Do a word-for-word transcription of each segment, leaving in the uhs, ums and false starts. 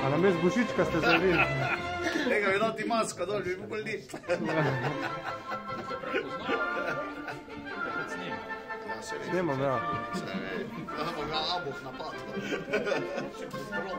A namest Božička ste zavili? Tega bi dal ti masko dol, bi bolj ni. Se prepoznava, kot snem. Snemam, ja. Damo ga abuh napad. Še kontrolno.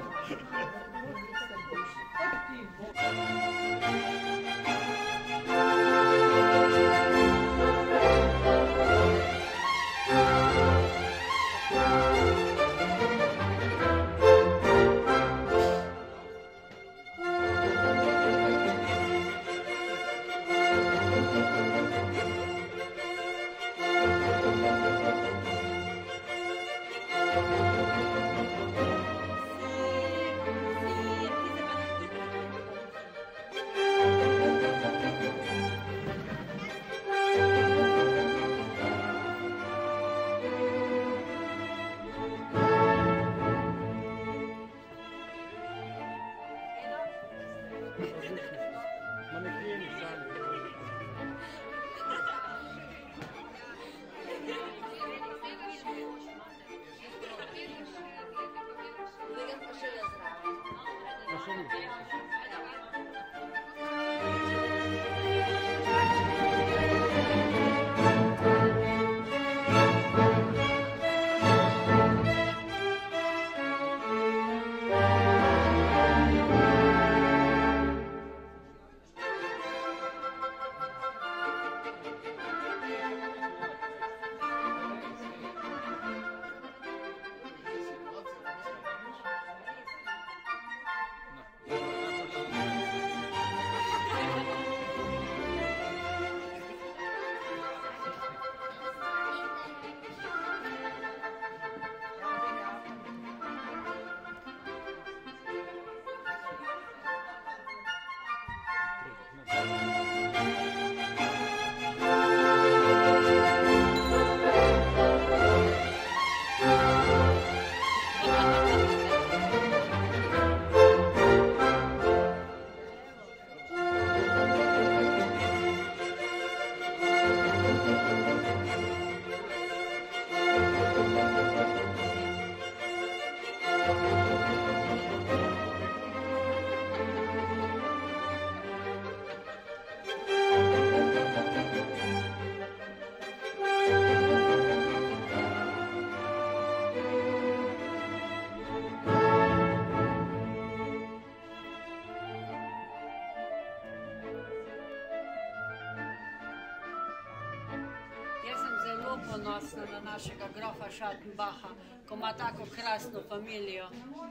ponosna na našega grofa Schattenbacha, ko ima tako krasno familijo.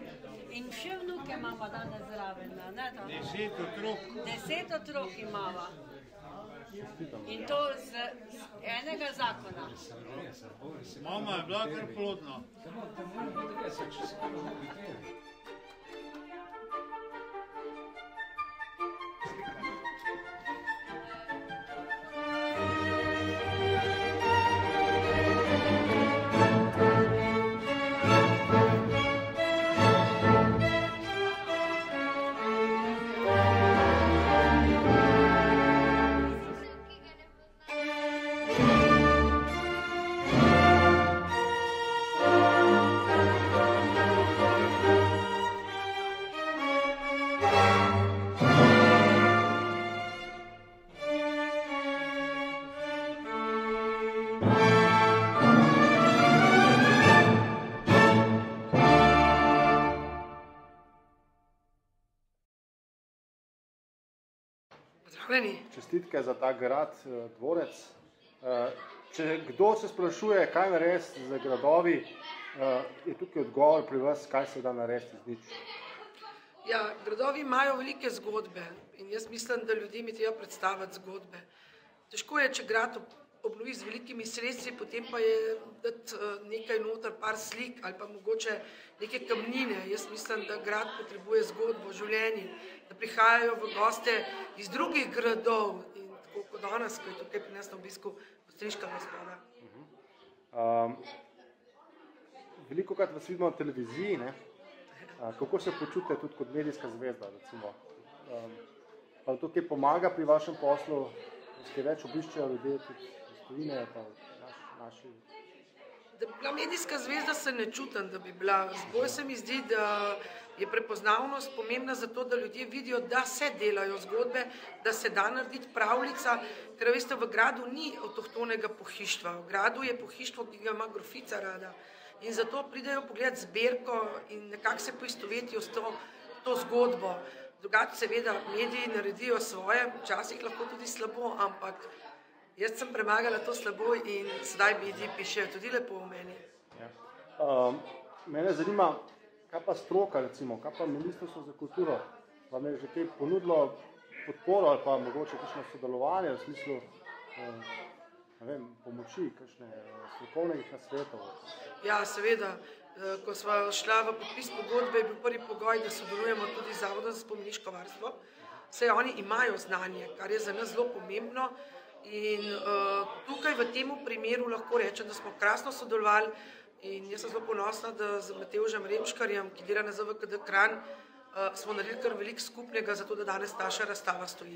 In še vnuke imamo danes zraven, ne? Deset otrok. Deset otrok imamo. In to z, z enega zakona. Mama je bila kar plodna. Čestitke za ta grad, dvorec. Če kdo se sprašuje, kaj narediti z gradovi, je tukaj odgovor pri vas, kaj se da narediti z nič. Ja, gradovi imajo velike zgodbe in jaz mislim, da ljudem je treba predstaviti zgodbe. Težko je, če grad obnovi z velikimi sredstvi, potem pa je dati nekaj noter, par slik ali pa mogoče neke kamnine. Jaz mislim, da grad potrebuje zgodbo, življenje, da prihajajo v goste iz drugih gradov in tako kot danes, ko je tukaj pri nas na obisku Ostriška gospoda. Um, veliko krat vas vidimo na televiziji, ne? Kako se počutite tudi kot medijska zvezda, recimo? Um, pa to kaj pomaga pri vašem poslu, da ste več obiščajo ljudje tudi iz tujine, pa naš, naši? Da bi bila medijska zvezda, se ne čutim, da bi bila. Zbolj se mi zdi, da je prepoznavnost pomembna zato, da ljudje vidijo, da se delajo zgodbe, da se da narediti pravljica, ker veste, v gradu ni avtohtonega pohištva. V gradu je pohištvo, ki ga ima grofica rada. In zato pridejo pogledati zbirko in nekako se poistovetijo s to, to zgodbo. Drugače seveda mediji naredijo svoje, včasih lahko tudi slabo, ampak jaz sem premagala to slabo in sedaj mediji pišejo tudi lepo o meni. Ja. Um, mene zanima, kaj pa stroka recimo, kaj pa Ministrstvo za kulturo, vam je že kaj ponudilo podporo ali pa mogoče kakšno sodelovanje v smislu um, ne vem, pomoči, kakšne strokovnih nasvetov? Ja, seveda. Ko sva šla v podpis pogodbe, je bil prvi pogoj, da sodelujemo tudi z Zavodom za spomeniško varstvo. Saj oni imajo znanje, kar je za nas zelo pomembno. In uh, tukaj v tem primeru lahko rečem, da smo krasno sodelovali in jaz sem zelo ponosna, da z Matevžem Remškarjem, ki dela na Z V K D Kranj, uh, smo naredili kar veliko skupnega, zato da danes naša razstava stoji.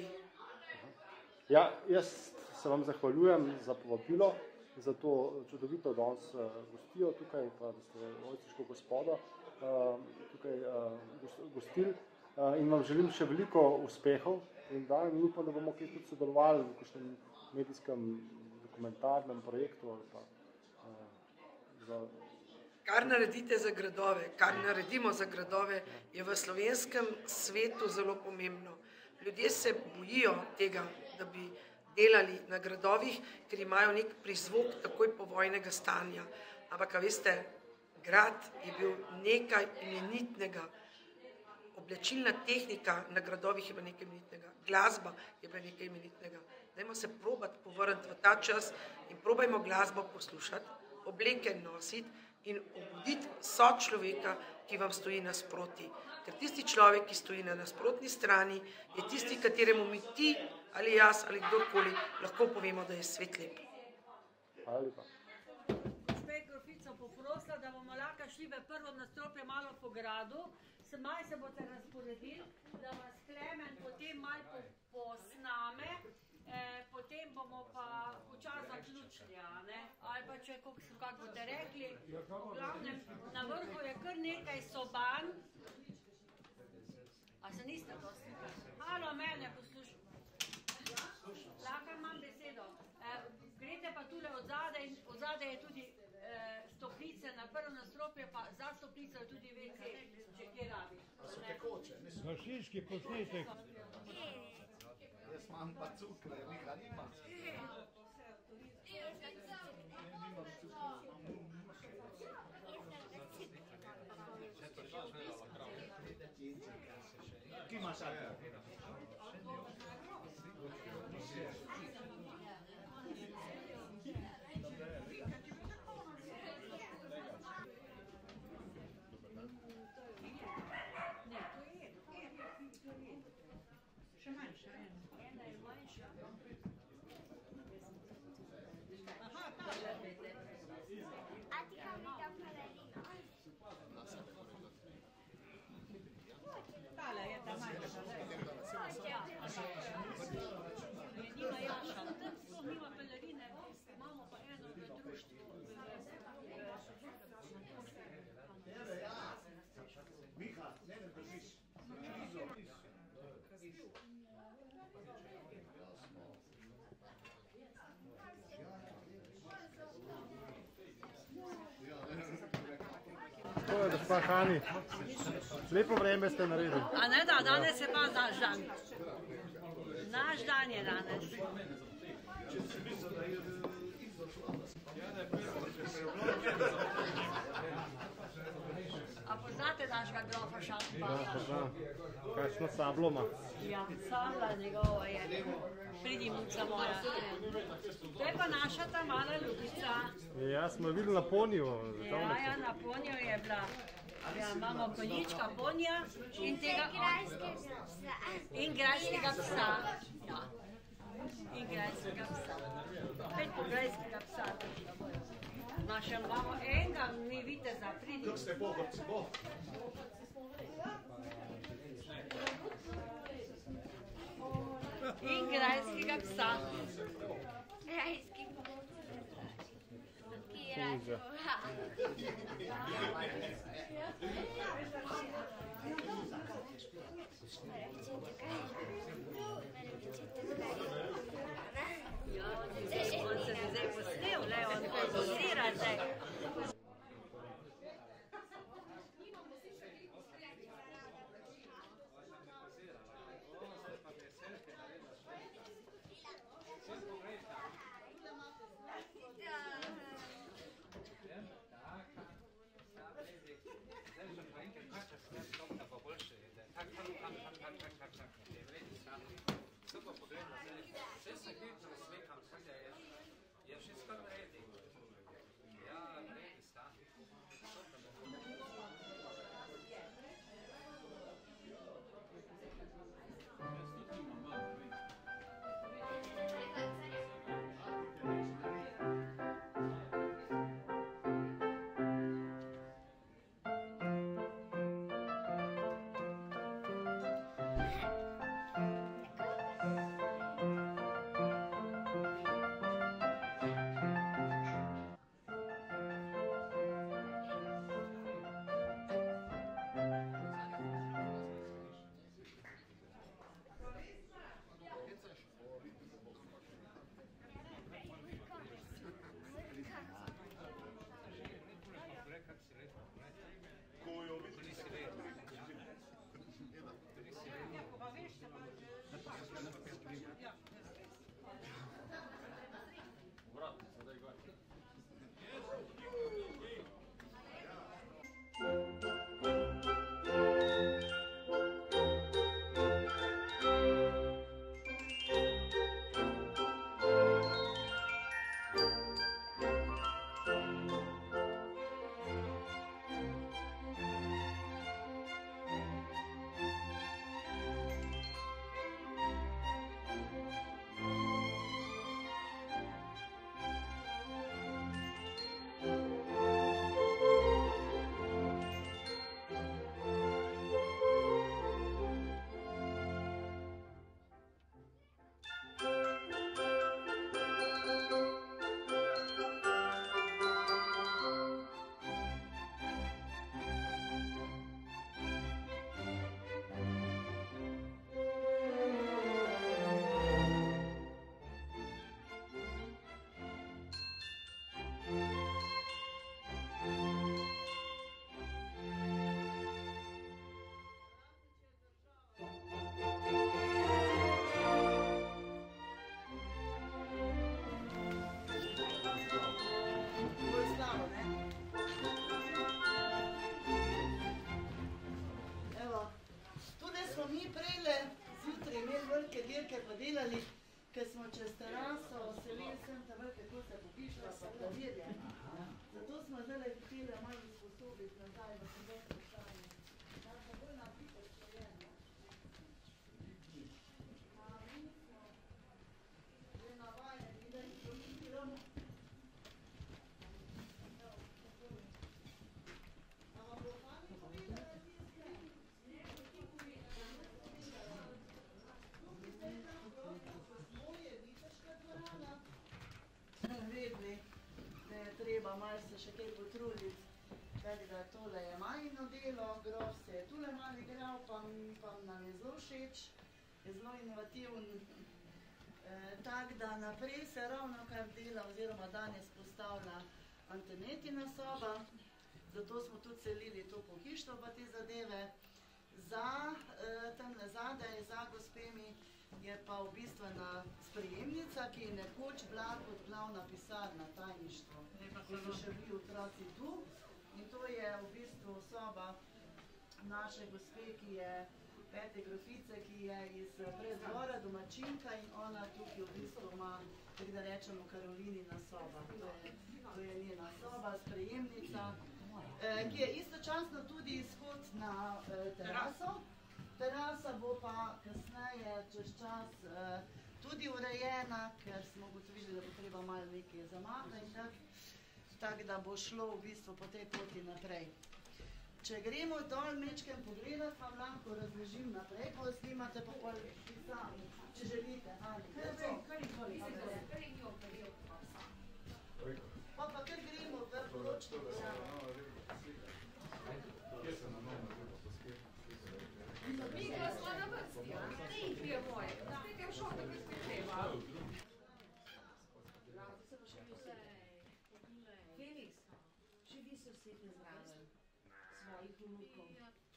Ja, jaz se vam zahvaljujem za povabilo, za to čudovito danes uh, gostijo tukaj, pa da ste Ojstriško gospodo uh, tukaj uh, gostili uh, in vam želim še veliko uspehov in da in upam, da bomo kaj tudi sodelovali v kakšnem medijskem dokumentarnem projektu ali pa uh, za... Kar naredite za gradove, kar naredimo za gradove, je v slovenskem svetu zelo pomembno. Ljudje se bojijo tega, da bi delali na gradovih, ker imajo nek prizvok takoj povojnega stanja. Ampak, a veste, grad je bil nekaj imenitnega. Oblečilna tehnika na gradovih je bila nekaj imenitnega. Glasba je bila nekaj imenitnega. Dajmo se probati povrniti v ta čas in probajmo glasbo poslušati, obleke nositi in obuditi sočloveka, ki vam stoji nasproti. Ker tisti človek, ki stoji na nasprotni strani, je tisti, kateremu mi ti ali jaz ali kdorkoli lahko povemo, da je svet lep. Hvala lepa. Spet grofico poprosila, da bomo lahko šli v prvo nadstropje malo po gradu. Se maj se boste razporedili, da vas Klemen potem malo posname, eh, potem bomo pa počas zaključili, ne? Ali pa če, kako boste rekli, v glavnem, na vrhu je kar nekaj soban. A se niste to slikali? Halo, mene poslušajte. Lahko imam besedo. Eh, greste pa tule od zadaj in od zadaj je tudi eh, stopnice na prvo nadstropje, pa za stopnico je tudi ve ce, če kje rabi. Gašinski posnetek. Jaz imam pa cukre, Miha nima. Ki imaš akra? To je, gospa Hani, lepo vreme ste naredili. A ne da, danes je pa naš dan. Naš dan je danes. A poznate našega grofa Šatbaha? Ja, poznam. Kakšno sablo ima? Ja, sabla njegova je. Pridimuca moja. To je pa naša ta mala ljubica. Ja, smo videli na poniju. Ja, ja, na poniju je bila. Ja, imamo konjička ponija in tega... In grajskega psa. Ja. In grajskega psa. Pet po grajskega psa. Naša imamo enega, mi viteza, pridi. Kako ste bo, kako se bo? In grajskega psa. Grajski psa. mizo. Ja, on se bi zdaj posnel, le, on pozira zdaj. Ker smo čez teraso selili sem ta vrke kose popišla pa klavirje. Zato smo zdaj hteli malo usposobiti nazaj v sodobno stanje. Tako smo bolj napito stojeni. A mi smo že navajeni, da jih dominiramo. A vam bo fani povedala tiste? Vedli, da je treba malo se še kaj potruditi, kajti da tole je majhno delo, grof se je tule malo igral, pa, pa nam je zelo všeč, je zelo inovativen. E, tak, da naprej se ravno kar dela oziroma danes postavlja Antonetina soba, zato smo tudi celili to pohištvo pa te zadeve. Za e, tamle zadaj, za gospemi, je pa v bistvena sprejemnica, ki je nekoč bila kot glavna pisarna, tajništvo, ko so še bili otroci tu. In to je v bistvu soba naše gospe, ki je pete grofice, ki je iz preddvora, domačinka, in ona tukaj v bistvu ima, tako da rečemo, Karolinina soba. To je, to je njena soba, sprejemnica, eh, ki je istočasno tudi izhod na eh, teraso. Terasa bo pa kasneje, čez čas, eh, tudi urejena, ker smo ugotovili, da bo treba malo nekaj zamaha in tako, tak, da bo šlo v bistvu po tej poti naprej. Če gremo dol mečkem pogledat, vam lahko razložim naprej, ko snimate pa pol sami, če želite. Ali, kaj je to? Pa pa kar gremo v posebej zraven svojih vnukov.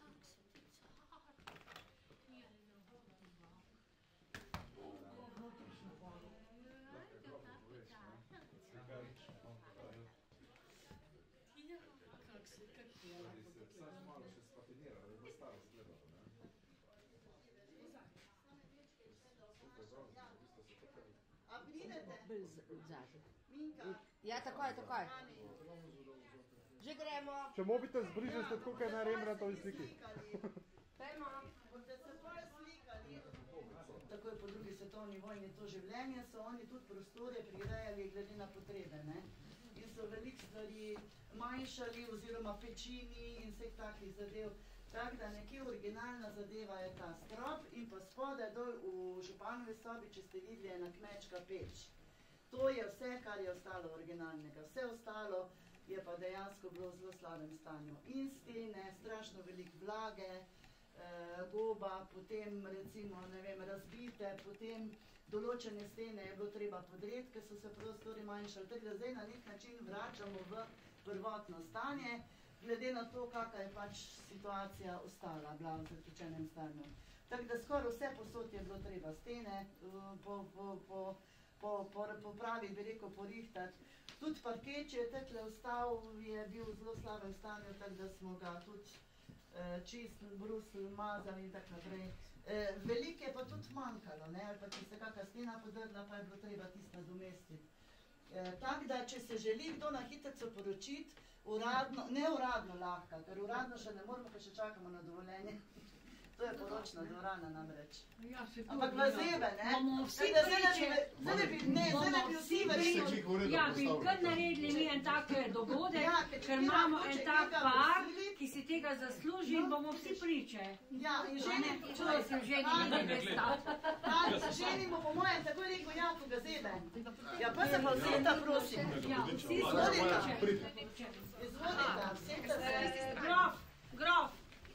A pridete? Bolj zadnji. Minka. Ja, takoj, takoj. Že gremo. Če mobitel zbrižeš, ste tako kaj na Rembrandtovi sliki. Pejmo. Boste se pol slikali. Takoj po drugi svetovni vojni to življenje so oni tudi prostore prirejali glede na potrebe, ne? In so veliko stvari manjšali oziroma pečini in vseh takih zadev. Tako da nekje originalna zadeva je ta strop in pa spodaj dol v županovi sobi, če ste videli, je ena kmečka peč. To je vse, kar je ostalo originalnega. Vse ostalo je pa dejansko bilo v zelo slabem stanju. In stene, strašno veliko vlage, eh, goba, potem recimo, ne vem, razbite, potem določene stene je bilo treba podreti, ker so se prostori manjšali. Tako da zdaj na nek način vračamo v prvotno stanje, glede na to, kakva je pač situacija ostala, bila v zatečenem stanju. Tako da skoraj vse posod je bilo treba stene po, po, po, po, po, popraviti, bi rekel, porihtati. Tudi parket, če je tekle ostal, je bil v zelo slabem stanju, tako da smo ga tudi eh, čistili, brusili, mazali in tako naprej. Eh, veliko je pa tudi manjkalo, ne? Ali pa če se kakva stena podrla, pa je bilo treba tisto nadomestiti. Eh, tako da, če se želi kdo na hitrico poročiti, uradno, ne uradno lahko, ker uradno še ne moramo, ker še čakamo na dovoljenje. To je poročna dvorana namreč. Ja, ampak v zebe, ne? Bomo vsi Zdaj ne priče. bi, zdaj ne bi, ne, zdaj ne bi vsi več. Ja, bi kar naredili mi en tak dogodek, Ja, ker ker mi imamo lahko, en če tak tega par, veseli- ki si tega zasluži in bomo vsi priče. Ja, in ženi, Čuvaj se ženi, ne vesta. ženi bo po mojem takoj rekel, ja, ko ga zebe. Ja, pa se pa vzeta, prosim. Ja, vsi smo Izvolite. priče. Izvolite, vzeta se. Eh, Grof, grof.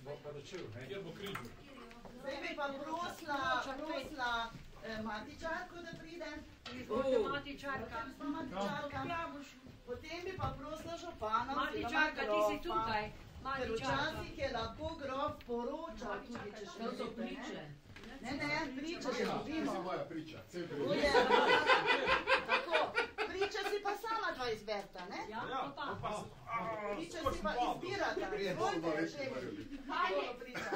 Kjer bo križu? Zdaj bi pa prosila, prosila eh, matičarko, da pride. Izvolite, matičarka. Gospa matičarka. Ja, boš. Potem bi pa prosila župana Matičarka, ti si tukaj. Ker Matičarka. včasih je lahko grof poročal tudi, če še To so želite, priče. Ne, ne, ne, priče že dobimo. moja priča. To je, tako, priče si pa sama dva izberta, ne? Ja, to pa. Priče si pa izbirata. Izvolite, še Kaj priča?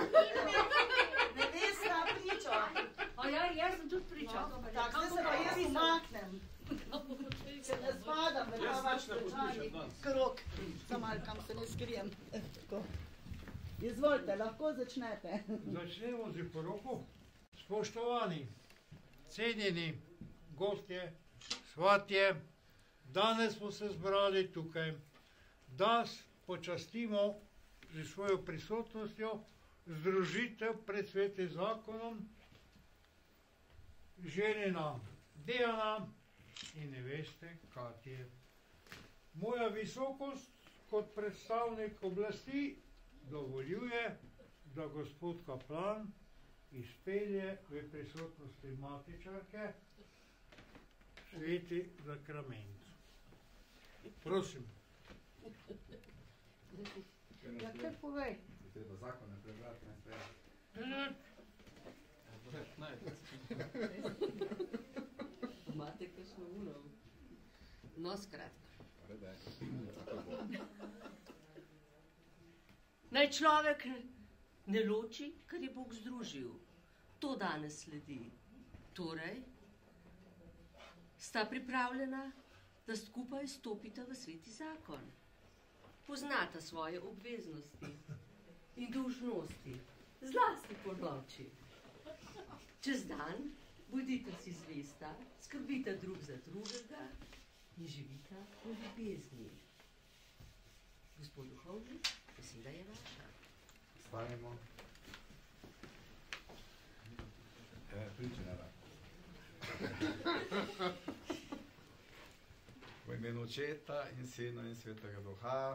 Nevesta priča. A ja, jaz sem tudi priča. Tako, zdaj se pa jaz umaknem. Ker ne spadam v ta vaš stečajni krog. Samo malo kam se ne skrijem. Tako. Izvolite, lahko začnete. Začnemo z poroko. Spoštovani, cenjeni gostje, svatje, danes smo se zbrali tukaj, da počastimo z svojo prisotnostjo združitev pred svetim zakonom ženina Dejana in neveste Katje. Moja visokost kot predstavnik oblasti dovoljuje, da gospod kaplan izpelje v prisotnosti matičarke sveti zakrament. Prosim. Ja, kar povej. Treba zakone prebrati, ne sprejeti. Imate kakšno uro? No, skratka. Naj človek ne loči, kar je Bog združil. To danes sledi. Torej, sta pripravljena, da skupaj stopita v sveti zakon. Poznata svoje obveznosti in dolžnosti, zlasti po noči. Čez dan bodita si zvesta, skrbita drug za drugega in živita v ljubezni. Gospod duhovnik, beseda je vaša. Stanemo. E, priče ne rad. V imenu Očeta in Sina in Svetega Duha.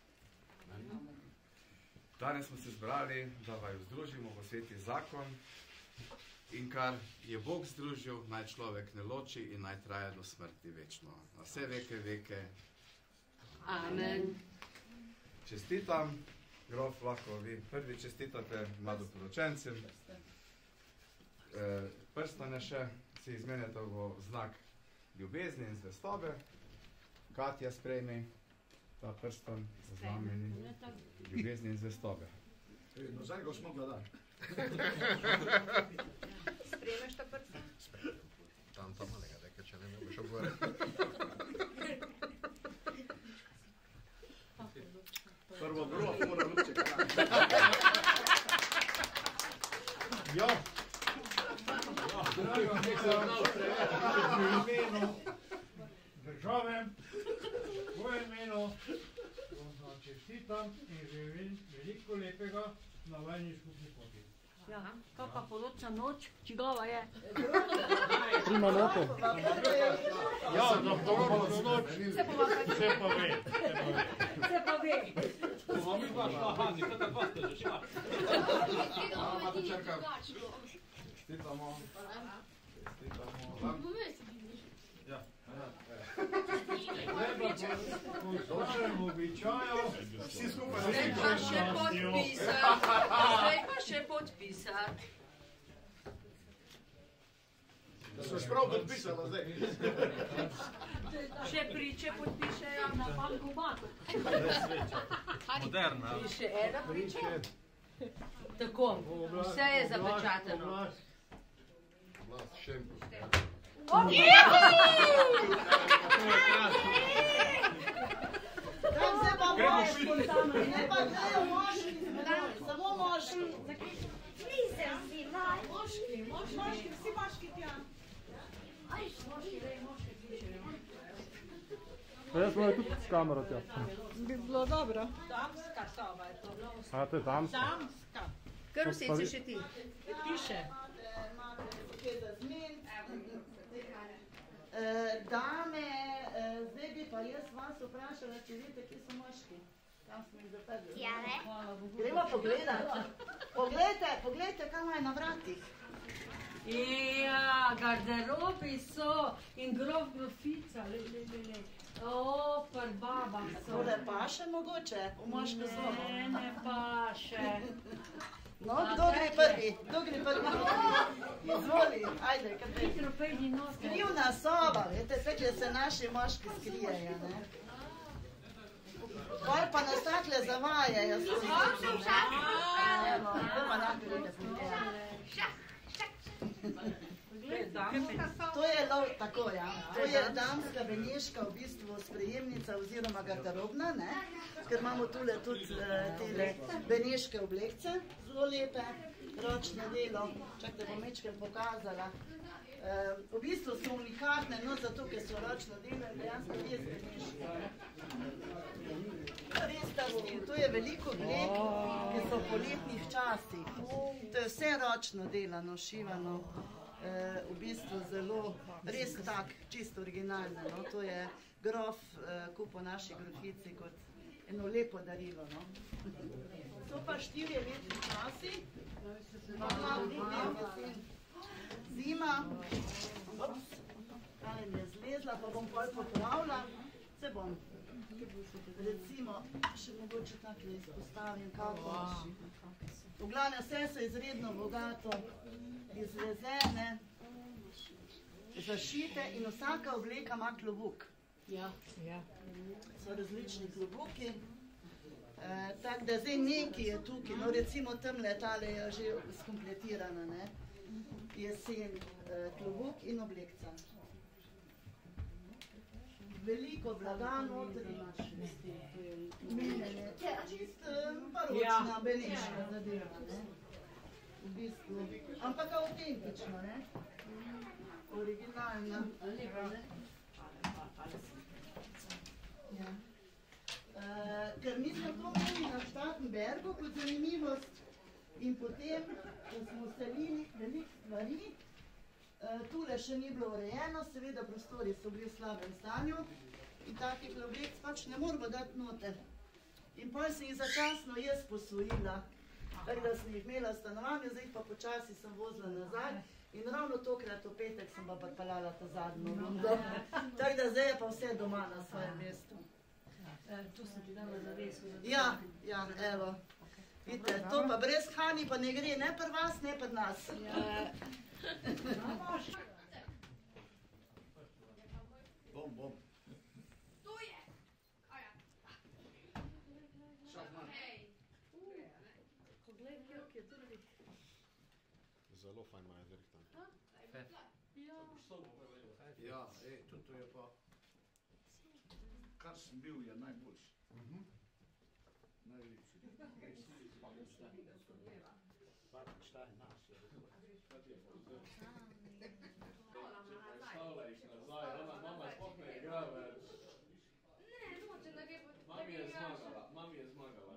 Danes smo se zbrali, da vaju združimo v sveti zakon in kar je Bog združil, naj človek ne loči in naj traja do smrti večno. Na vse veke veke. Amen. čestitam. Grof, lahko vi prvi čestitate mladoporočencem. E, prstane še si izmenjate v znak ljubezni in zvestobe. Katja, sprejmi ta prstan za znamenje ljubezni in zvestobe. No, zdaj ga smo gledali. Sprejmeš ta prstan? Tam, tam malega, rekaj, če ne ne boš obgore. Prvo grof mora luče kanal. Ja. Draga v imenu države, v imenu vam čestitam in želim veliko lepega na vajni skupni poti. Ja, kaj pa poročna noč, čigava je? Prima noto. Ja, na poročno noč se pa ve. Se pa ve. Bomo mi pa šla, Hani, kada pa ste že šla? Mama, tu čakam. Čestitamo. Čestitamo. Ja. Došem običajo. Vsi skupaj. Zdaj pa še podpisati. Zdaj pa še podpisati. Da so sprav podpisala zdaj. Še priče podpišejo na bankomatu. Moderna. In še ena priča? Tako, vse je zapečateno. Glas, šempo. Tam se pa moški, ne pa grejo moški z menoj, samo moški. Nisem si maj. Moški, moški, vsi moški tja. Jaz bom tudi s kamero tja. Bi bilo dobro. Damska soba je to. A, to je damska. Damska. Kar vseci še ti. Piše. Imate kaj za zmen. Dame, zdaj bi pa jaz vas vprašala, če veste, kje so moški. Tam smo jih zaprli. Ja, ne? Gremo pogledati. Poglejte, poglejte, kaj imajo na vratih. Ja, garderobi so in grof grofica, le, le, le, le. O, prbaba so. Tole pa še mogoče, v moško sobo. Ne, ne pa še. No, kdo gre prvi? Kdo gre prvi? Izvoli, ajde, kaj te. Hitro pejdi nos. Skrivna soba, veste, tekle se naši moški skrijejo, ne? Pol pa nas takle zavajajo. Evo, to pa nam pride. To je lov, tako ja, to je damska beneška, v bistvu sprejemnica oziroma garderobna, ne? Ker imamo tule tudi tele beneške oblekce, zelo lepe, ročno delo, čak te bom mečkem pokazala. V bistvu so unikatne, no zato, ker so ročno delo in dejansko res beneške. Res ta stil, to je veliko oblek, ki so v poletnih časih. To je vse ročno delano, šivano. V bistvu zelo, res tak, čisto originalne, no, to je grof kupil naši grofici kot eno lepo darilo, no. So pa štirje letni časi, zima, ups, kaj mi je zlezla, pa bom pol popravila, se bom, recimo, še mogoče takle izpostavim, kako. V glavnem, vse so izredno bogato izvezene, zašite in vsaka obleka ima klobuk. Ja, ja. So različni klobuki. E, tako da zdaj nekaj je tukaj, no recimo tamle tale je že skompletirana, ne? Jesen, e, klobuk in oblekca. Veliko blaga noter imaš. Menjene, čist paročna, beneška zadeva, ne? V bistvu, ampak autentično, ne? Originalna. Ja. Uh, ker mi smo to imeli na Štatenbergu kot zanimivost in potem, ko smo selili veliko stvari, uh, tule še ni bilo urejeno, seveda prostori so bili v slabem stanju in takih oblek pač ne moramo dati noter. In potem sem jih začasno jaz posvojila. Tako da sem jih imela stanovanje, zdaj pa počasi sem vozila nazaj in ravno tokrat v petek sem pa pripeljala ta zadnjo rundo. Tako da zdaj je pa vse doma na svojem mestu. Tu sem ti dala zaveso. Ja, ja, evo. Vidite, to pa brez Hani pa ne gre, ne pri vas, ne pri nas. Bom, bom. Zelo fajn imajo zrihtan. Ja, ej, tudi to je pa, kar sem bil, je najboljši. Najlepši. Šta je naš? Stavlja jih nazaj, ona mama sploh ne igra več. Ne, noče, da gre po... Mami je zmagala, mami je zmagala.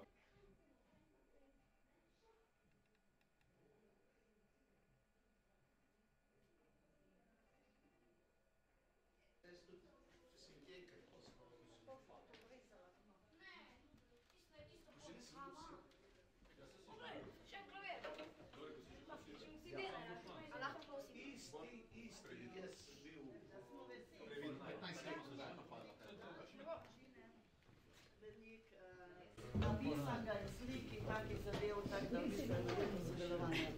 Napisan ga je sliki, takih zadev, tako da mislim, da je to sodelovanje.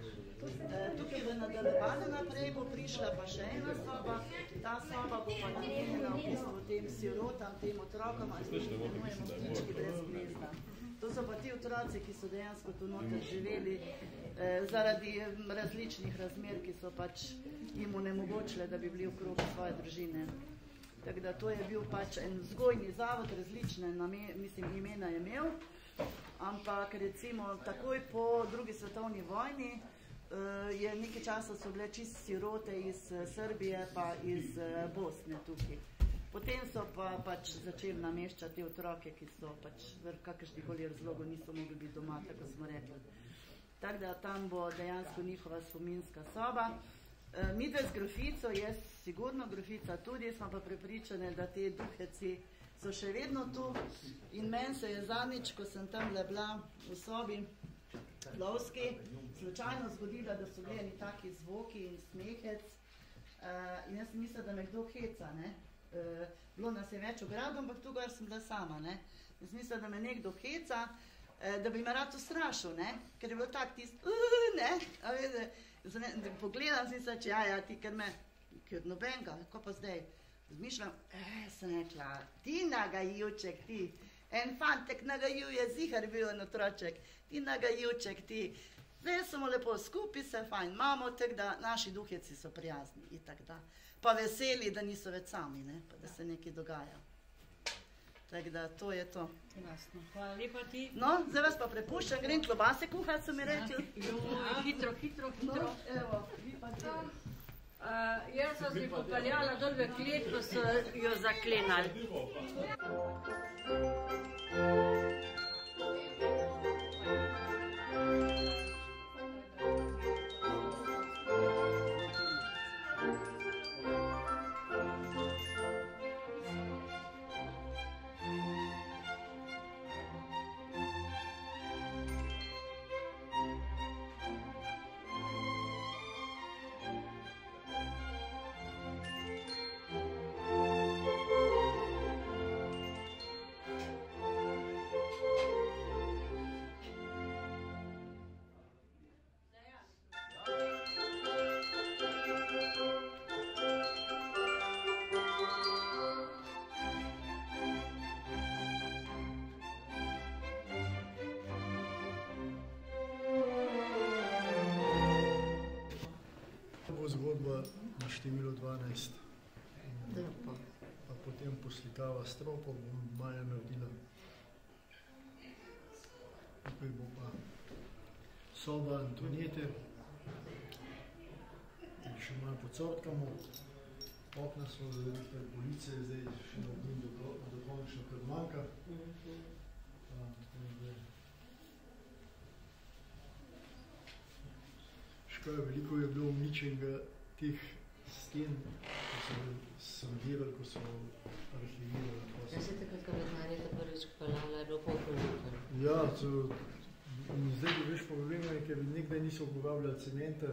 Tukaj v nadaljevanju naprej bo prišla pa še ena soba. Ta soba bo pa namenjena v bistvu tem sirotam, tem otrokom, ali mi imenujemo ptički brez gnezda. To so pa ti otroci, ki so dejansko tu noter živeli eh, zaradi različnih razmer, ki so pač jim onemogočile, da bi bili okrog svoje družine. Tako da to je bil pač en vzgojni zavod, različne name, mislim, imena je imel, ampak recimo takoj po drugi svetovni vojni uh, je nekaj časa so bile čist sirote iz uh, Srbije pa iz uh, Bosne tukaj. Potem so pa pač začeli nameščati otroke, ki so pač v kakršnikoli razlogu niso mogli biti doma, tako smo rekli. Tako da tam bo dejansko njihova spominska soba. Mi dve z grofico, jaz sigurno grofica tudi, smo pa prepričane, da te duheci so še vedno tu in meni se je zadnjič, ko sem tam bila v sobi lovski, slučajno zgodila, da so bili taki zvoki in smehec in jaz mislim, da me kdo heca, ne. Bilo nas je več v gradu, ampak tu gor sem bila sama, ne. Jaz mislim, da me nekdo heca, da bi me rad ustrašil, ne, ker je bil tak tist, ne, a vede, pogledam si se, če ja, ja, ti, ker me, ker nobenega, ko pa zdaj, zmišljam, eh, sem rekla, ti nagajuček, ti, en fantek nagajuje, zihar bil en otroček, ti nagajuček, ti, zdaj smo lepo skupaj, se fajn imamo, tako da naši duheci so prijazni, in tako da, pa veseli, da niso več sami, ne, pa da se nekaj dogaja. Tako da, to je to. Krasno. Hvala lepa ti. No, zdaj vas pa prepuščam, grem klobase kuhati, so mi rekli. Hitro, hitro, hitro. No, evo, vi pa grem. Uh, jaz sem se popeljala dol v klet, ko so jo zaklenali. Zgodba na število dvanajst. Pa, pa potem poslikava stropo, bom Maja naredila. Tukaj bo pa soba Antonete. In še malo pocrtkamo. Okna smo zavedali police, zdaj še na obnim do, dokončno kar manjka. Škoda, veliko je bilo uničenega teh sten, ko so sondirali, ko so arhivirali. Ja, se takrat, ko me Marjeta prvič pelala, je bilo polkoliko. Ja, to, zdaj bi veš problem, ker nekdaj niso uporabljali cementa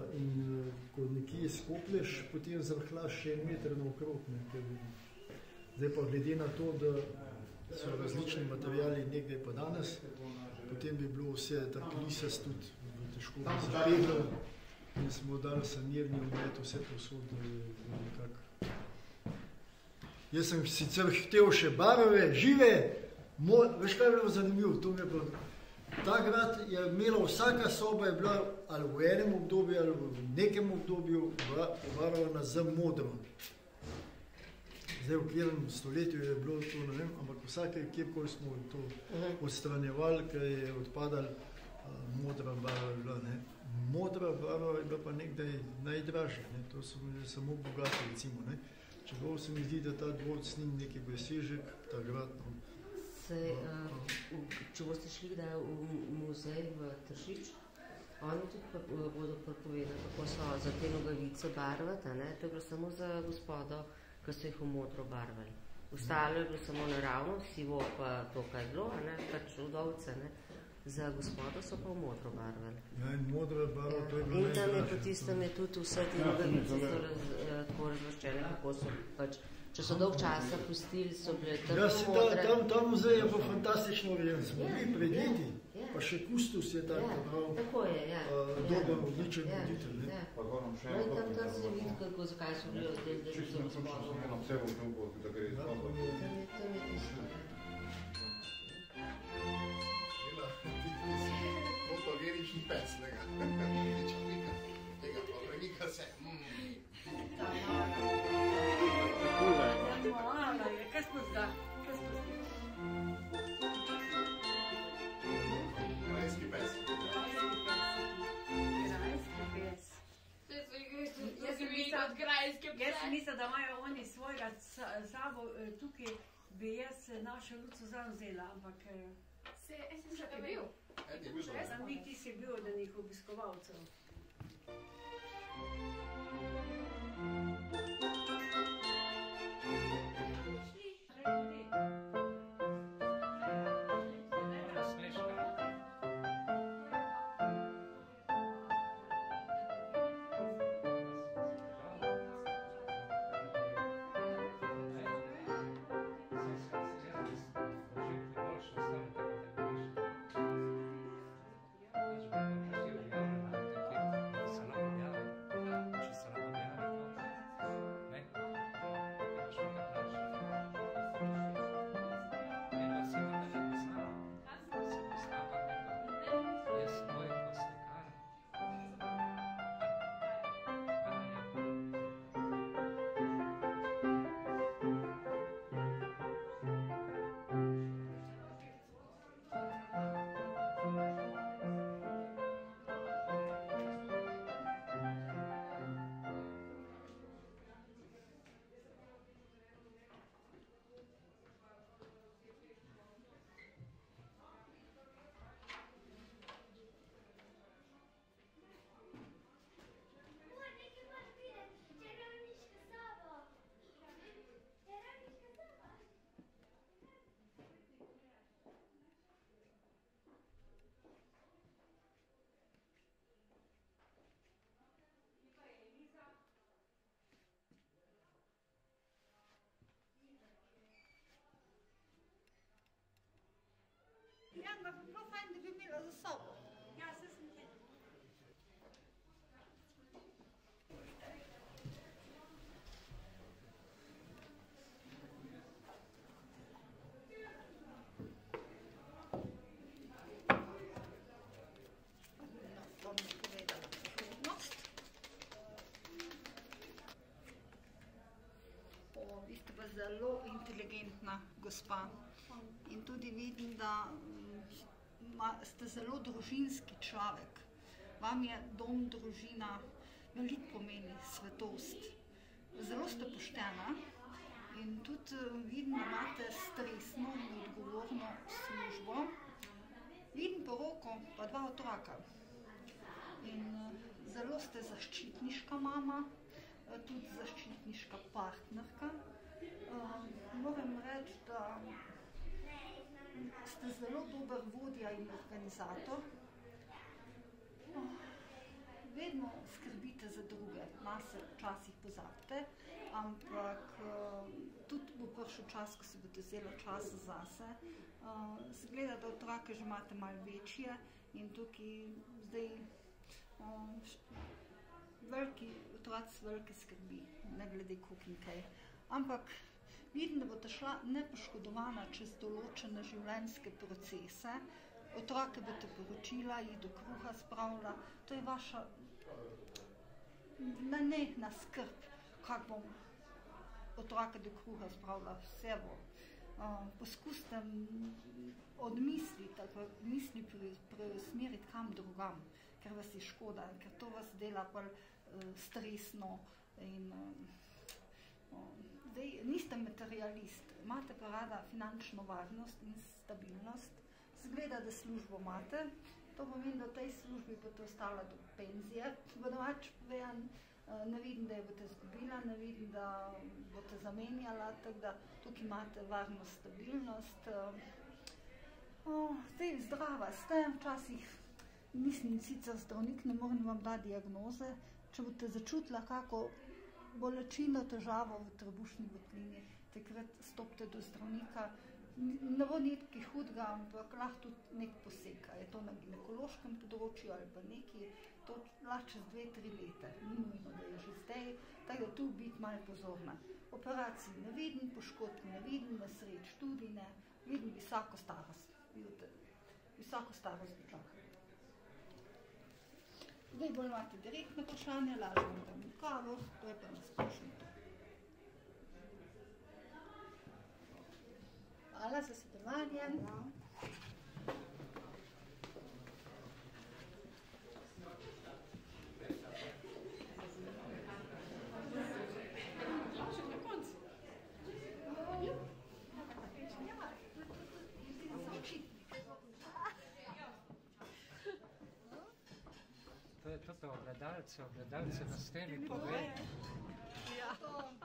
in ko nekje skoplješ, potem zrhlaš še en meter naokrog, ne, ker Zdaj pa glede na to, da so različni materiali nekdaj pa danes, potem bi bilo vse tako lisast tudi težko bi zapeglal in smo dali sanirni umet vse posod, da je nekako. Jaz sem sicer htel še barve, žive, mo, veš kaj je bilo zanimivo, to mi je bilo. Ta grad je imela, vsaka soba je bila ali v enem obdobju ali v nekem obdobju obarvana z modrom. Zdaj, v katerem stoletju je bilo to, ne vem, ampak vsake, kjerkoli smo to odstranjevali, ker je odpadal modra barva je bila, ne. Modra barva je bila pa nekdaj najdražja, ne. To so bili samo bogati, recimo, ne. Čeprav se mi zdi, da ta dvorec ni neki presežek, ta grad, no. Sej, uh, če boste šli kdaj v muzej v Tržič, oni tudi bodo povedali, kako so za te nogavice barvati, ne. To je bilo samo za gospodo, ki so jih v modro barvali. Ostalo je bilo samo naravno, sivo pa to, kaj je bilo, ne, pač udovce, ne. Za gospodo so pa v modro barvali. Ja, in modra barva, to je bilo in tam je po tistem je tudi vse te nogavice so raz, tako razvrščene, kako so pač, če so dolg časa pustili, so bile tako ja, modre. Tam, tam muzej je pa fantastično urejen, smo bili pred leti, pa še kustos je tak, ja, prav, tako je, ja. uh, dober, odličen ja, voditelj, ne. Ja. No in tam tam se vidi, kako, zakaj so bili oddelili za gospodo. Tam je tisto. Fotogenični pes, lega. Tega, tega pa premika se. Kaj smo zdaj? Kaj smo zdaj? Grajski pes. Jaz sem mislila, da imajo oni svojega sabo, tukaj bi jaz našo Luco zraven vzela, ampak... Se, jaz sem še kaj bil? Sam nik ti si bil, da njih obiskovalcev. Ja, ampak bi bilo fajn, da bi imela za sobo. Ja, se sem te. Bom povedala prihodnost. O, vi ste pa zelo inteligentna gospa. In tudi vidim, da ma, ste zelo družinski človek. Vam je dom, družina veliko pomeni, svetost. Zelo ste poštena in tudi vidim, da imate stresno in odgovorno službo. Vidim poroko, pa dva otroka. In zelo ste zaščitniška mama, tudi zaščitniška partnerka. Moram reči, da ste zelo dober vodja in organizator. vedno skrbite za druge, nas včasih pozabite, ampak tudi bo prišel čas, ko se boste vzeli čas zase. Se gleda, da otroke že imate malo večje in tukaj zdaj veliki otroci velike skrbi, ne glede koliko in kaj. Ampak vidim, da boste šla nepoškodovana čez določene življenjske procese, otroke boste poročila, jih do kruha spravila, to je vaša nenehna skrb, kako bom otroke do kruha spravila, vse bo. Poskusite odmisliti, ali misli preusmeriti kam drugam, ker vas je škoda, ker to vas dela bolj stresno in zdaj niste materialist, imate pa rada finančno varnost in stabilnost, zgleda, da službo imate, to pomeni, da v tej službi boste ostala do penzije, v domač povedan, ne vidim, da je boste izgubila, ne vidim, da boste zamenjala, tako da tukaj imate varnost, stabilnost. Zdaj, zdrava ste, včasih nisem sicer zdravnik, ne morem vam dati diagnoze, če boste začutila kako bolečino, težavo v trebušni votlini, takrat stopite do zdravnika, ne bo nekaj hudega, ampak lahko tudi nek poseg, je to na ginekološkem področju ali pa nekaj, to lahko čez dve, tri leta, ni nujno, da je že zdaj, tako da tu biti malo pozorna. Operacij ne vidim, poškodb ne vidim, nesreč tudi ne, vidim visoko starost, vidite, visoko starost dočaka. Zdaj bolj imate direktne vprašanje, lažje vam dam kavo, to je pa nasplošno to. Hvala za sodelovanje. To je to pa ogledalce, ogledalce na steni pove. Ja.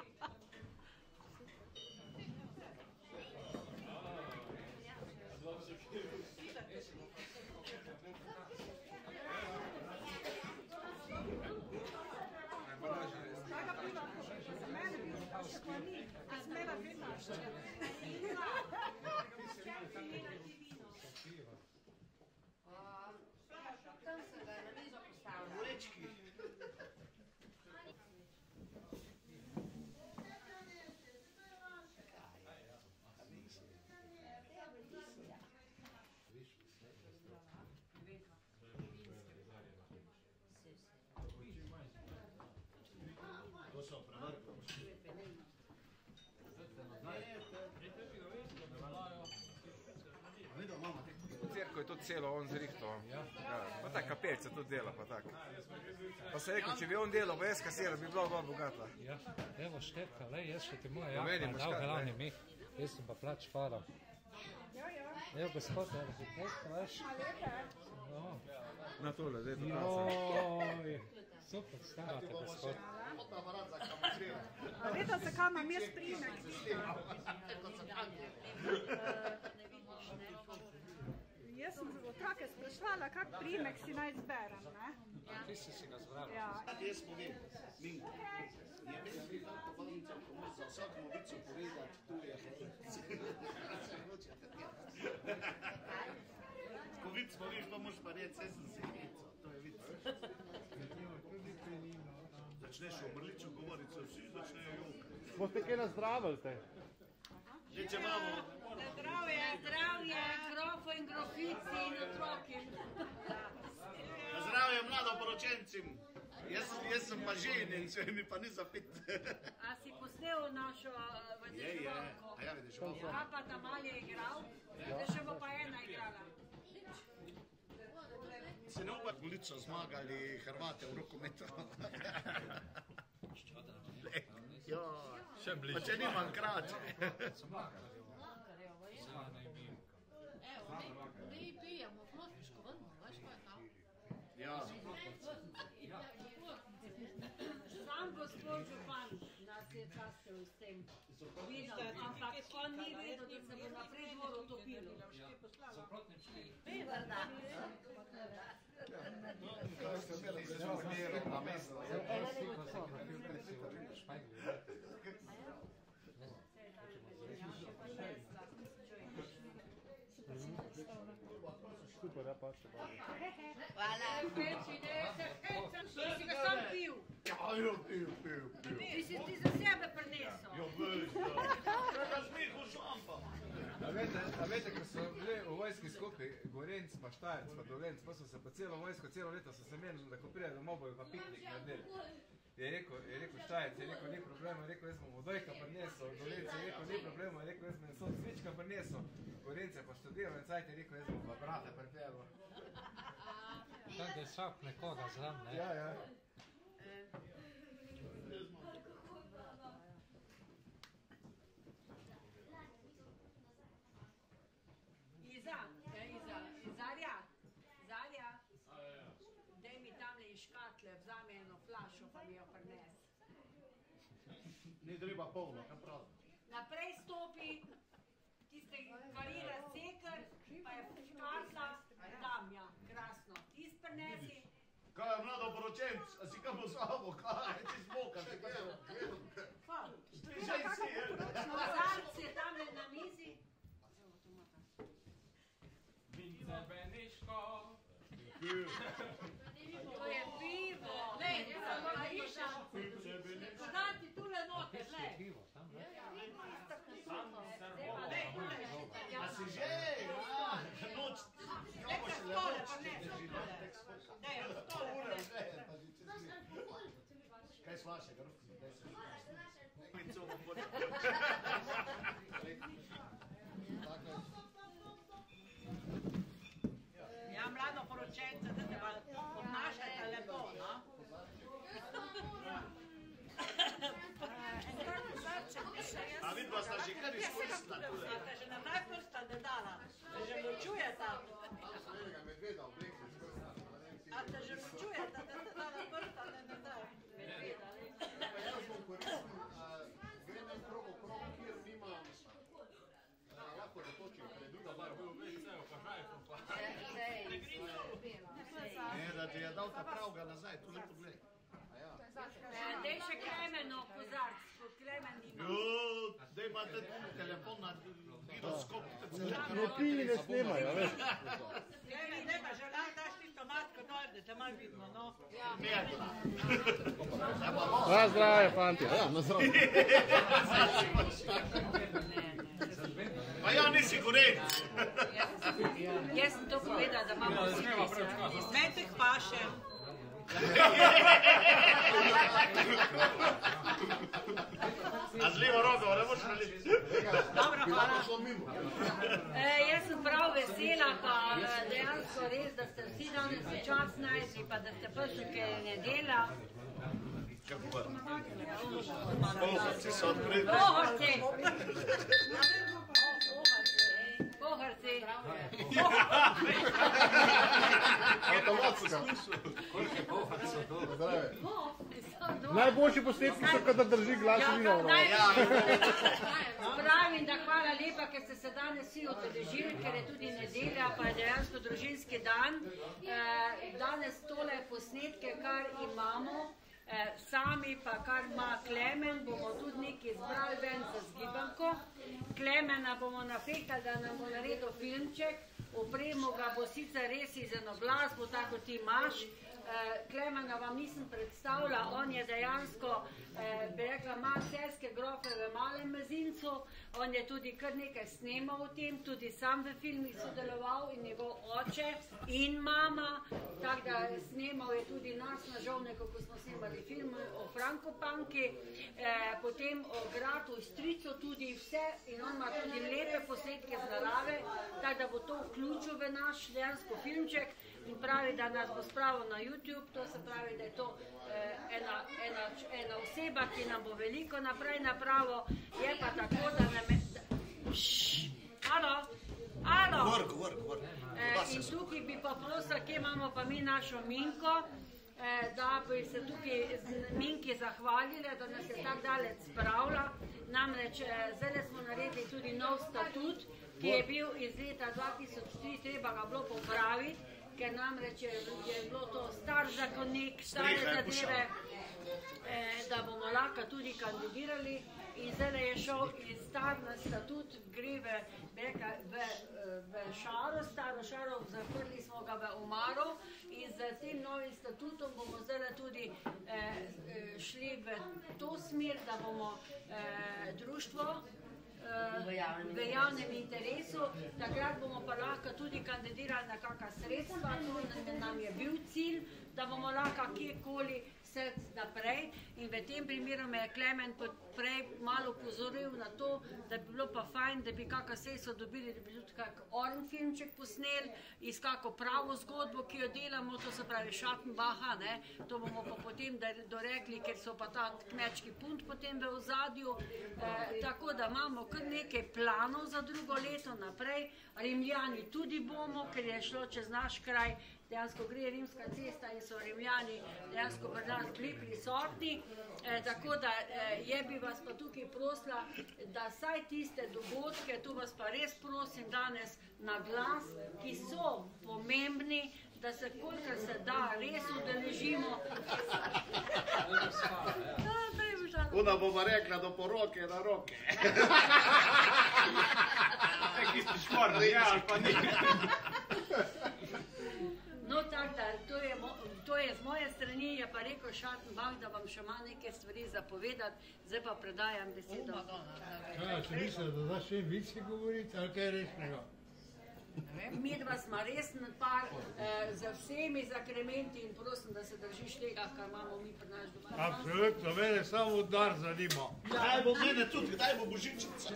Tam se ga je na mizo postavil. Vrečki. To so prevrkali. V cerku je to celo on zrihto. Ja. Pa tak kapelce tudi dela, pa tak. Pa se rekel, če bi on delal, pa jaz kasira, bi bila bolj bogata. Ja, evo Štefka, lej, jaz še ti moja jaka, dal glavni mi, jaz sem pa plač faral. Evo gospod, arhitekt, veš? Na tole, zdaj to kasa. Joj, super stavate, gospod. A veta se kam imam jaz primek? Jaz sem otroke sprašvala, kak primek si naj zberem, ne? Ti si si ga zbrala. Ja. Jaz povem, Minko, je meni tako balinca, ko moraš za vsako novico povedati, tu je hejc. Ko vic poviš, pa moraš pa reči, jaz sem se hejco, to je vic. Začneš o Mrliču govoriti, so vsi začnejo jokati. Boste kaj nazdravili te? Že če imamo... Zdravje, zdravje, grofo in grofici in otroki. Zdravje mladoporočencim. Jaz, jaz sem pa ženjen, če mi pa ni zapit. A si posnel našo Je, je. A ja, vidiš, kako? Ja, pa tam ali je igral, da še bo pa ena igrala. Se ne upaj Golico zmagali Hrvate v rokometu. Ja, še bližje. Pa če nimam krače. Evo, mi pijemo flofiško vrno, veš kaj je tam? Ja. Sam gospod župan nas je častil s tem. Videl, ampak on ni vedel, da se bo na predvoru topilo. Bevrda. Super, ja, pa se bavim. Hvala. Ti si ga sam pil. Ja, jo, pil, pil, pil. Ti si ti za sebe prinesel. Jo, veš, ja. Treba smihu šampa. A veste, a veste, ko so bili v vojski skupaj, Gorenc pa Štajerc pa Dolenc, pa so se po celo vojsko, celo leto so se menili, da ko pride domov bojo pa piknik naredili. Je rekel, je rekel Štajerc, je rekel, ni problema, je rekel, jaz bom vodojka prinesel, Dolenc je rekel, ni problema, je rekel, jaz bom son svička prinesel, Gorenc je pa študiral in cajt je rekel, jaz bom pa brata pripelo. Tako da je vsak nekoga znam, ne? Ja, ja. Iza, Iza, Zarja, Zarja, daj mi tamle iz škatle, vzame eno flašo pa mi jo prines. Ni treba polno, kaj pravi. Naprej stopi, tiste karira sekar, pa je škatla, dam ja, krasno. Ti sprnesi. Kaj je mlado poročenc, a si kam osvabo, kaj, ti smoka, ti kaj je? Hvala. Strižaj si, je. Kozarc je tamle na mizi. Vince Beniško. To je pivo. Lej, samo da iščeš. Podam ti tule noter, lej. A si že, ja, noč, kako se lepo kaj s vašega, daj se Ja, mlado poročenca, da te pa obnašajte lepo, no? A vidva sta že kar izkoristila tule. A te že na taj prsta ne dala? Te že ločujeta? A te že ločujeta, da te dala prsta ne ne daj? Medveda, li? Jaz bom koristil, grem en krog okrog, kjer nima lahko dotočim, ker je druga barva. Ne, da ti je dal ta pravga nazaj, tule poglej. Dej še Klemeno kozarc, ko Klemen ima. Jo, dej imate telefon na giroskop. No, pili ne snemajo, veš. Klemen, dej pa že lahko daš tisto matko dol, da te malo vidimo, no? Merla. Na zdravje, fanti. Ja, na zdravje. Pa ja, nisi Gorenc. Jaz sem to povedala, da imamo vsi. Izmetek paše. A z levo rogo, ne boš naliti? Dobro, hvala. Jaz sem prav vesela, pa dejansko res, da ste vsi danes čas našli, pa da ste prišli, ker je nedelja. Bohorci so odpred. Bohorci! Bohorci! Avtomatska. Koliko je bohorcev dobro? Zdrave. Najboljši posnetki so, kadar drži glas vina. Pravim, da hvala lepa, ker ste se danes vsi udeležili, ker je tudi nedelja, pa je dejansko družinski dan. Danes tole posnetke, kar imamo, sami pa kar ima Klemen, bomo tudi nekaj izbrali ven za zgibanko. Klemena bomo nafehtali, da nam bo naredil filmček. Opremo ga bo sicer res iz eno glasbo, tako ti imaš. Klemena vam nisem predstavila, on je dejansko, bi rekla, ima cerske grofe v Malem Mezincu, on je tudi kar nekaj snemal o tem, tudi sam v filmih sodeloval in njegov oče in mama, tako da snemal je tudi nas na Žovneku, ko smo snemali film o Frankopanki, potem o gradu Strico tudi vse in on ima tudi lepe posnetke z narave, tako da bo to vključil v naš dejansko filmček. In pravi, da nas bo spravil na YouTube, to se pravi, da je to eh, ena, ena, ena oseba, ki nam bo veliko naprej napravo, je pa tako, da nam je... Ššš, alo, alo. Govor, govor, govor. Eh, in tukaj bi pa prosila, kje imamo pa mi našo Minko, eh, da bi se tukaj Minki zahvalili, da nas je tako dalec spravila. Namreč, eh, zdaj smo naredili tudi nov statut, ki je bil iz leta dva tisoč tri, treba ga bilo popraviti. ker namreč je, je bilo to star zakonik, stare zadeve, eh, da bomo lahko tudi kandidirali. In zdaj je šel iz star na statut, gre v, beka, v, v šaro, staro šaro, zaprli smo ga v omaro in z tem novim statutom bomo zdaj tudi eh, šli v to smer, da bomo eh, društvo eh, v, javnem v javnem interesu, takrat bomo pa lahko tudi kandidirali na kakšna sredstva, to nam je bil cilj, da bomo lahko kjerkoli naprej in v tem primeru me je Klemen prej malo upozoril na to, da bi bilo pa fajn, da bi kakšno sredstvo dobili, da bi tudi kak orn filmček posneli iz kako pravo zgodbo, ki jo delamo, to se pravi Schattenbacha, ne, to bomo pa potem dorekli, ker so pa ta kmečki punt potem v ozadju, eh, tako da imamo kar nekaj planov za drugo leto naprej, Rimljani tudi bomo, ker je šlo čez naš kraj, dejansko gre rimska cesta in so Rimljani dejansko pri nas bili prisotni, eh, tako da eh, je bi vas pa tukaj prosila, da saj tiste dogodke, tu vas pa res prosim danes na glas, ki so pomembni, da se kolikor se da res udeležimo. Ona bova rekla do poroke na roke. Neki ste šporni, ja, ali pa ni. No, tako da, to je, to je z moje strani, je pa rekel Schattenbach, da vam še ima nekaj stvari zapovedati, zdaj pa predajam besedo. Ja, če mislite, da daš še vici govoriti, ali kaj resnega? Midva smo resen par eh, za vsemi zakrementi in prosim, da se držiš tega, kar imamo mi pri naš doma. Absolutno, mene samo dar zanima. Kdaj bo mene tudi, kdaj bo božičnica?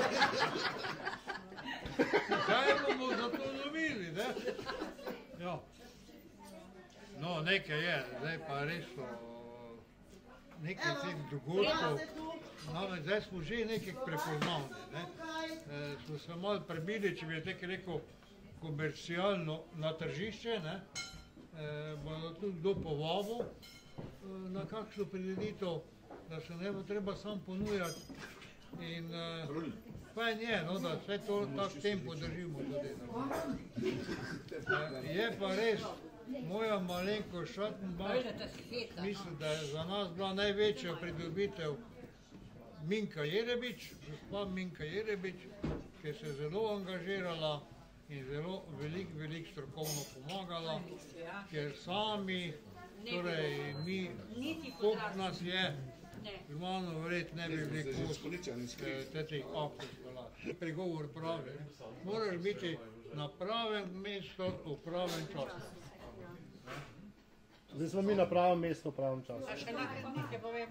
Kaj bomo za to dobili, ne? Ja. No, nekaj je, zdaj pa resno, nekaj teh dogodkov, namreč zdaj smo že nekaj prepoznavni, ne? E, smo se malo prebili, če bi je nekaj rekel komercialno na tržišče, ne? E, bodo tudi kdo povabil e, na kakšno prireditev, da se ne bo treba sam ponujati in e, fajn je, no, da vse to tak tempo držimo tudi. E, je pa res, moja malenko Schattenbach, mislim, da je za nas bila največja pridobitev Minka Jerebič, gospa Minka Jerebič, ki se je zelo angažirala in zelo veliko, veliko strokovno pomagala, ker sami, torej mi, koliko nas je, Ljubljano verjet ne bi bili kos tetih aktov spolati. Pregovor pravi, moraš biti na pravem mestu v pravem času. Zdaj smo mi na pravem mestu v pravem času. A še nekaj povem.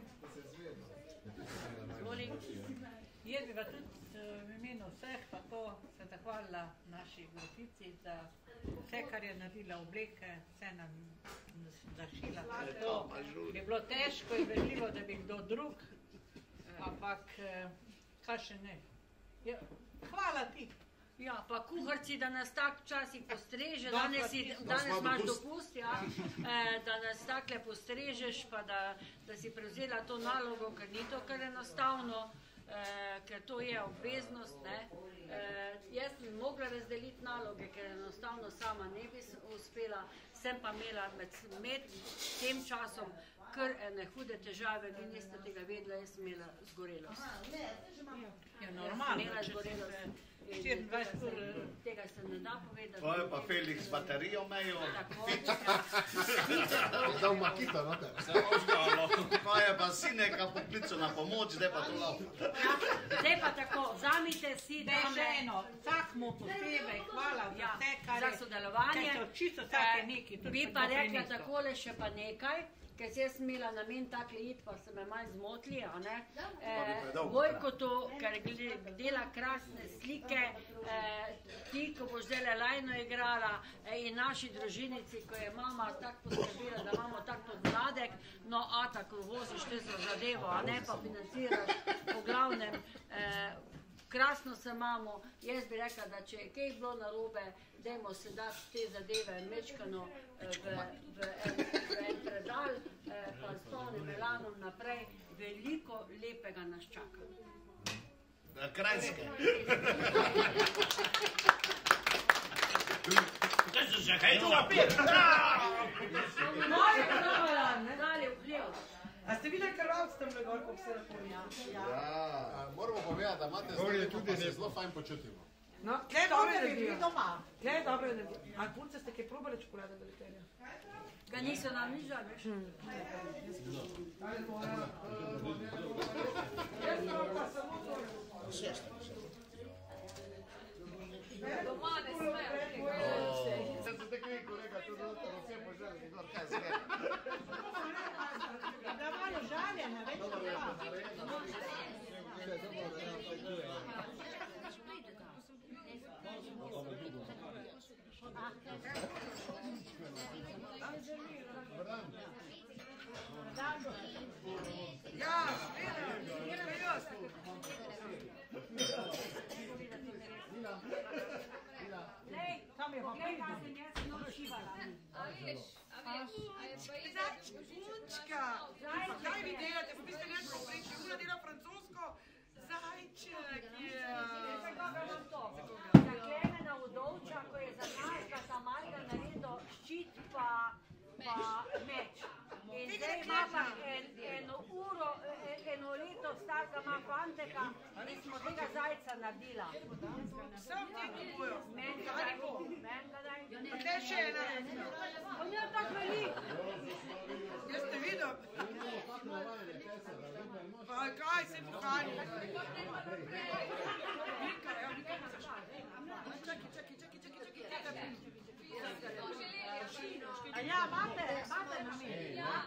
Jaz bi pa tudi v imenu vseh pa to se zahvalila naši grofici za vse, kar je naredila obleke, vse nam zašila. To bi bilo težko in verljivo, da bi kdo drug, ampak kaj še ne. Hvala ti. Ja, pa kuharci, da nas tak včasih postreže, danes, si, danes imaš dopust, ja, da nas takle postrežeš, pa da, da si prevzela to nalogo, ker ni to kar enostavno, eh, ker to je obveznost, ne. Eh, jaz bi mogla razdeliti naloge, ker enostavno sama ne bi uspela, sem pa imela med, med tem časom kar ene hude težave, vi niste tega vedela, jaz sem imela zgorelost. Ja, normalno, imela zgorelost. štiriindvajset ur. Tega se ne da povedati. To je pa Felix baterijo mejo. Dal makita, no te. Se ožgalo. To je pa sineka poklical na pomoč, zdaj pa to lav. Zdaj pa tako, vzamite si dame. Še eno, vsakmu posebej, hvala za vse, kar je. Za sodelovanje. Ker so čisto vsake neki. Bi pa rekla takole še pa nekaj, ker si jaz imela namen takle iti, pa se me malo zmotili, a ne. Vojkotu, ker dela krasne slike, ti, ko boš zdaj lajno igrala in naši družinici, ko je mama tako poskrbila, da imamo tak podmladek, no, a tako voziš te za zadevo, a ne pa financiraš po glavnem. Krasno se imamo, jaz bi rekla, da če je kaj bilo narobe, dajmo se dati te zadeve mečkano v, v, en, v en predal, pa s polnim elanom naprej, veliko lepega nas čaka. Na Krajske. Kaj so še Hej, tu napet! Moje krvala, ne dali v hlev. A ste videli krvavc tam na gor, kako se napolja? Ja, moramo povedati, da imate zdaj, pa se zelo fajn počutimo. No, tle je dobro energijo. Tle je dobro energijo. A punce ste kaj probali čokolade veliterja? Ga niso nam nič dali, veš? Doma ne smejo. Sad se tek vidi kolega, to dosta vse poželi, gor kaj zve. Da malo žaljena, več Ja, spira, jaz. Lej, poglej, kaj sem jaz naučivala. A veš, a veš, a je pa Zdaj, punčka, kaj vi delate? Pa vi ste nekaj povprečni, ura dela francosko, zajček je. Za Klemena Udovča, ko je za Marka Tamarga naredil ščit pa meč. In zdaj ima pa eno uro, eno leto starega ima fanteka in smo tega zajca naredila. Vsem tem, ki bojo. Meni ga daj, meni ga daj. Pa te še ena. On je tak velik. Jaz ste videl? Pa kaj se pohani? Vika, ja, Vika pa zašla. Čaki, čaki, čaki, čaki, čaki. A ja, imate, imate na mi. Ja.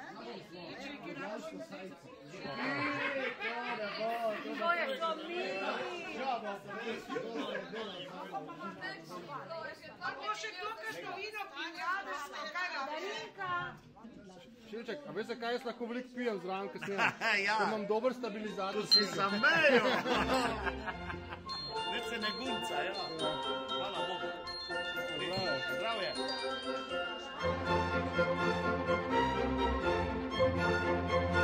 To je šlo mi. A bo še kdo kakšno vino prijade, kaj ga? Darinka. Šilček, a veste kaj jaz lahko veliko pijem zraven, ker sem Ja. ker imam dober stabilizator. Tu si zamejo. Več se ne gunca, ja. Hvala Bogu. Zdravje. Zdravje.